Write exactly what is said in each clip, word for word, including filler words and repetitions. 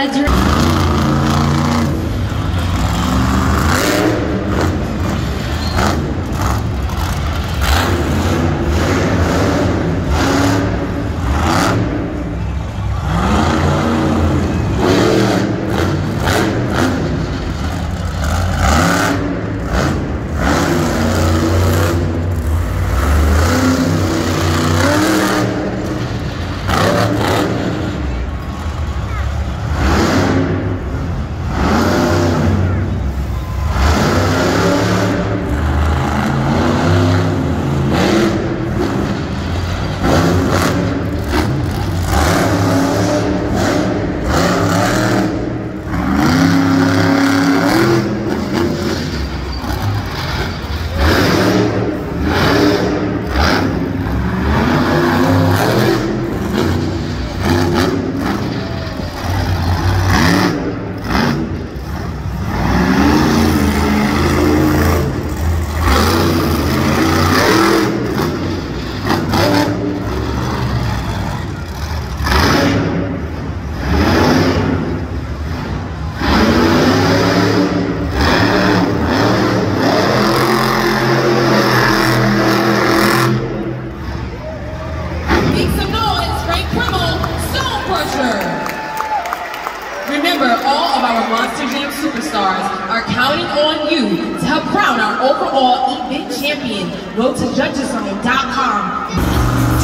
are counting on you to help crown our overall event champion. Go to judges zone dot com.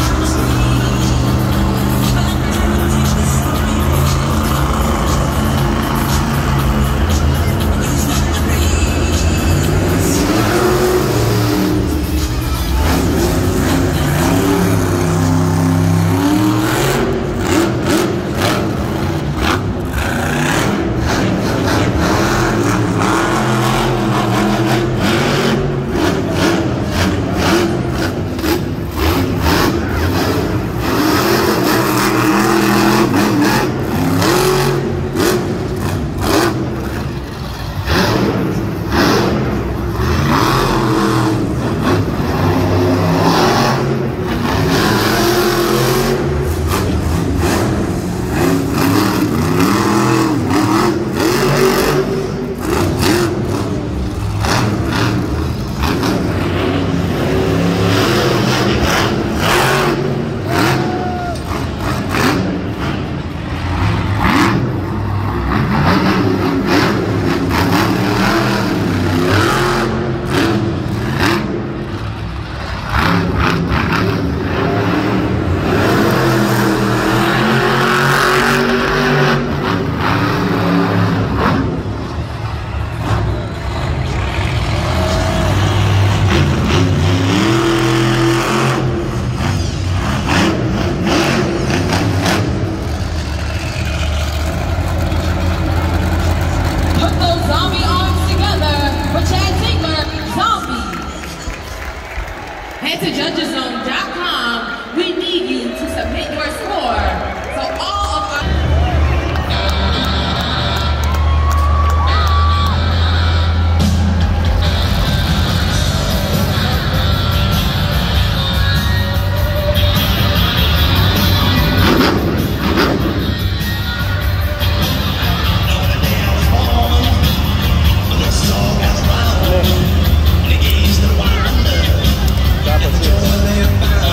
Head to judges zone dot com. We need you to submit your score. So all of our That's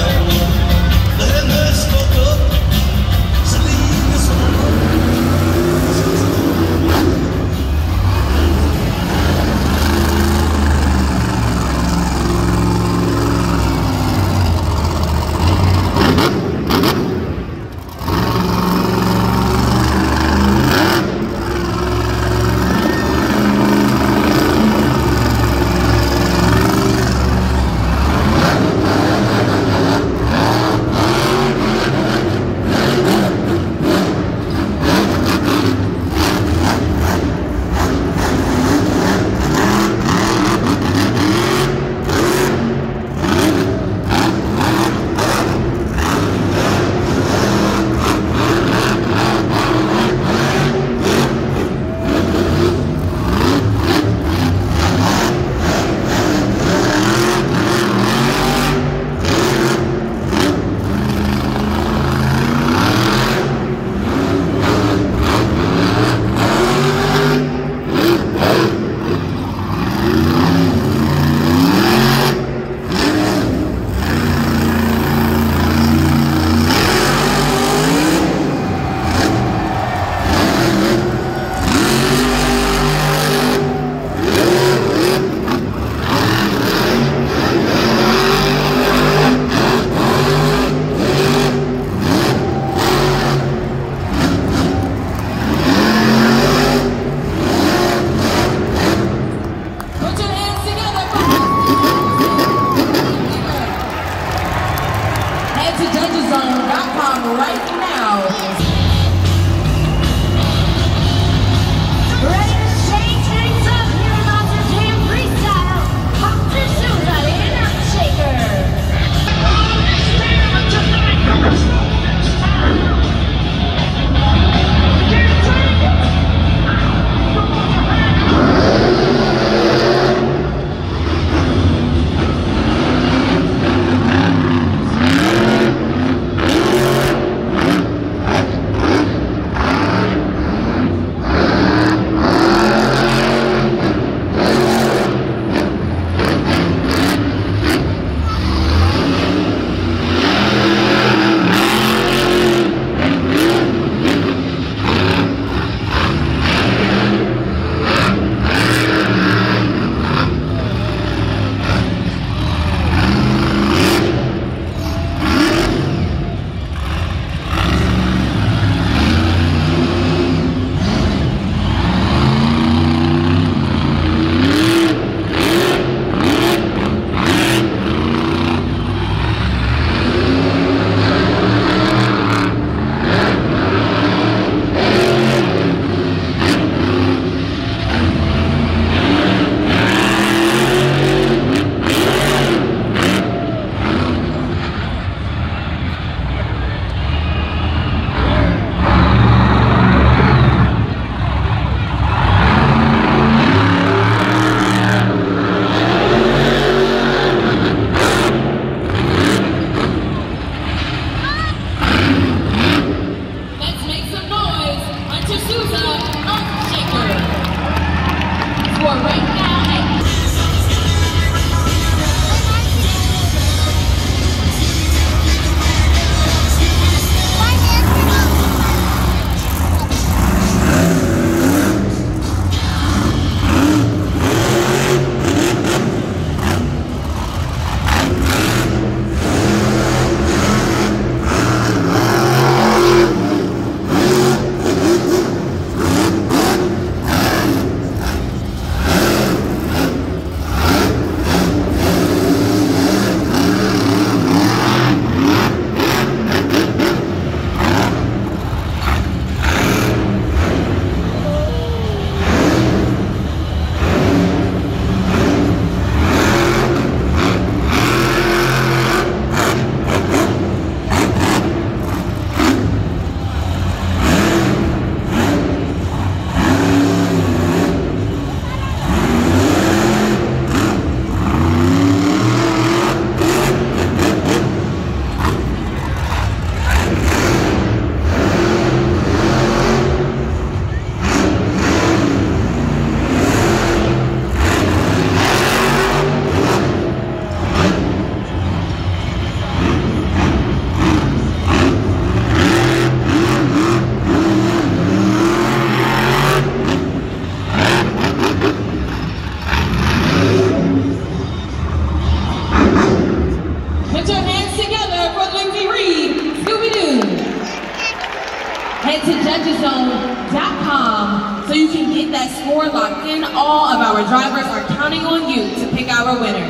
score locked in, all of our drivers are counting on you to pick our winner.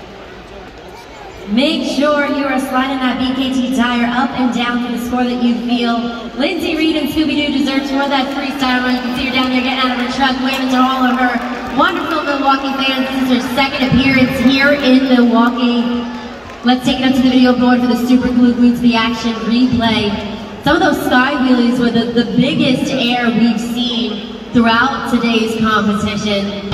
Make sure you are sliding that B K T tire up and down to the score that you feel. Lindsay Reed and Scooby-Doo deserves more of that freestyle run. You can see her down there getting out of her truck, waving to all of her wonderful Milwaukee fans. This is her second appearance here in Milwaukee. Let's take it up to the video board for the Super Glue Glued to the Action replay. Some of those sky wheelies were the, the biggest air we've seen throughout today's competition.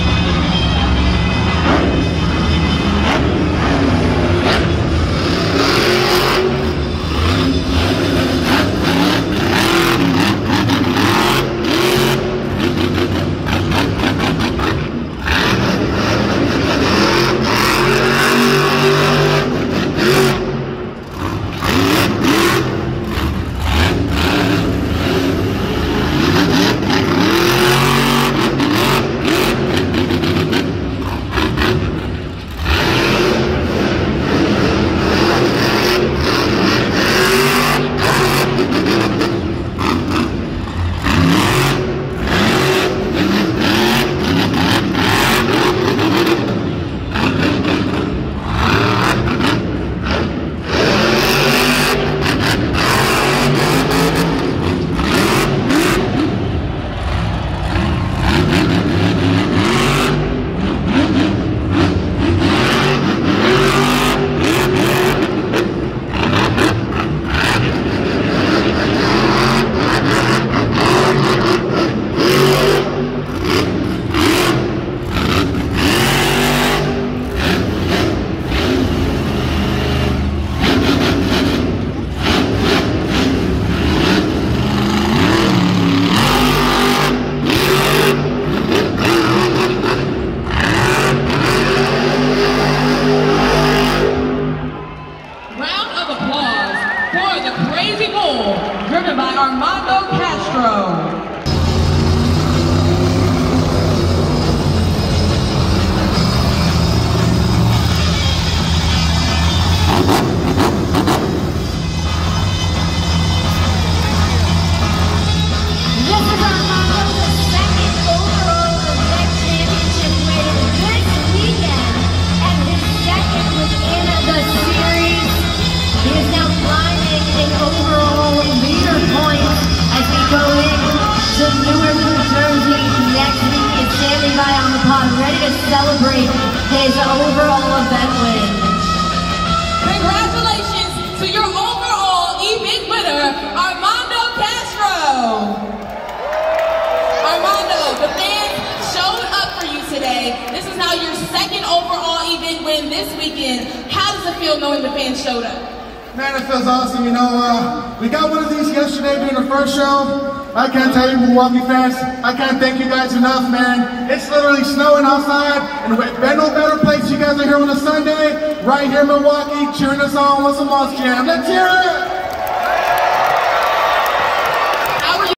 Driven by Armando Castro. Ready to celebrate his overall event win. Congratulations to your overall event winner, Armando Castro. Armando, the fans showed up for you today. This is now your second overall event win this weekend. How does it feel knowing the fans showed up? Man, it feels awesome. You know, uh, we got one of these yesterday during the first show. I can't tell you, Milwaukee fans, I can't thank you guys enough, man. It's literally snowing outside, and there's no better place you guys are here on a Sunday, right here in Milwaukee, cheering us on with some Moss Jam. Let's hear it!